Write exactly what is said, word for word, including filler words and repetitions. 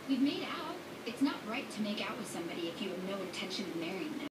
We've made out. It's not right to make out with somebody if you have no intention of marrying them.